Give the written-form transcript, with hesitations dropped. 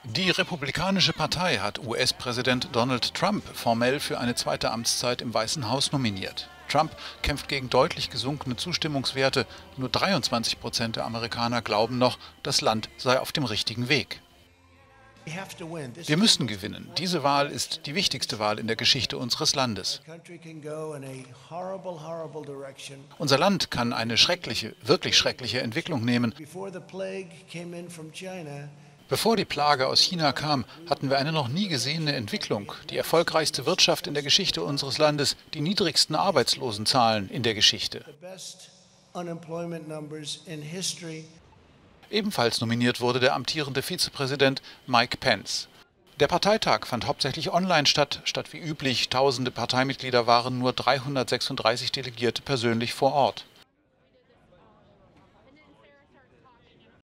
Die Republikanische Partei hat US-Präsident Donald Trump formell für eine zweite Amtszeit im Weißen Haus nominiert. Trump kämpft gegen deutlich gesunkene Zustimmungswerte. Nur 23% der Amerikaner glauben noch, das Land sei auf dem richtigen Weg. Wir müssen gewinnen. Diese Wahl ist die wichtigste Wahl in der Geschichte unseres Landes. Unser Land kann eine schreckliche, wirklich schreckliche Entwicklung nehmen. Bevor die Plage aus China kam, hatten wir eine noch nie gesehene Entwicklung, die erfolgreichste Wirtschaft in der Geschichte unseres Landes, die niedrigsten Arbeitslosenzahlen in der Geschichte. Ebenfalls nominiert wurde der amtierende Vizepräsident Mike Pence. Der Parteitag fand hauptsächlich online statt. Statt wie üblich tausende Parteimitglieder waren nur 336 Delegierte persönlich vor Ort.